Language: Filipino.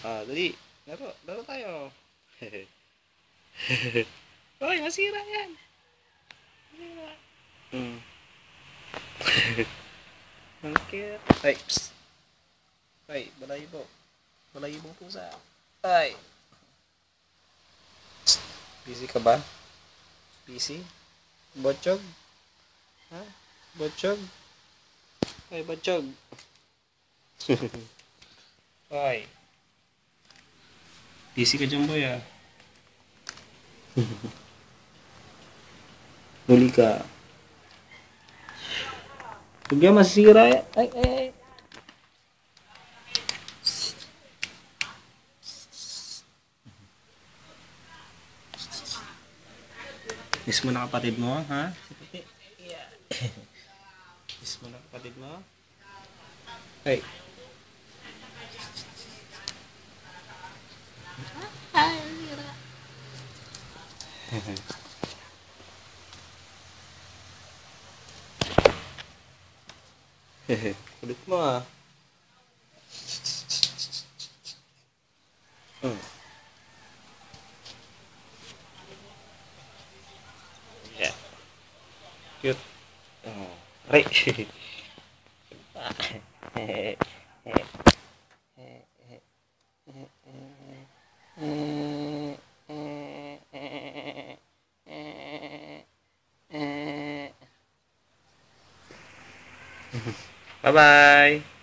Ah, dali. Laro. Laro tayo. Hoy, masira yan. Masira. Hmm. Ang cute. Ay, psst. Ay, balayibo. Balayibong pusa. Ay. Psst. Busy ka ba? Busy? Botchog? Ha? Botchog? Ay, botchog. Ay. Busy ka dyan, boy, ah. Huli ka. Huwag yan, masira yan. Ay, ay, ay. Miss mo na kapatid mo, ha? Yeah. Miss mo na kapatid mo? Ay. Ay, sira. Kulit mo, ah. Hmm. Yeah. Cute. Oh. Aray. Bye-bye.